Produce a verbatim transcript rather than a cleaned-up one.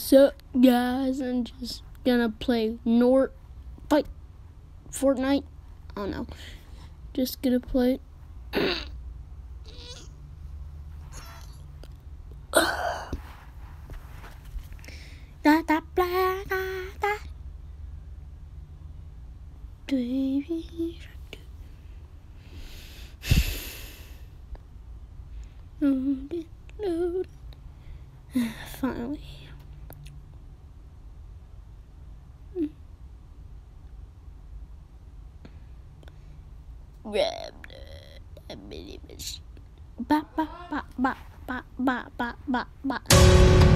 What's up, guys? I'm just gonna play Nort fight Fortnite. I don't know. Just gonna play. da da blah da da. Baby. Load it, load it. Finally. Grab the mini machine. Ba ba ba ba ba ba ba ba ba.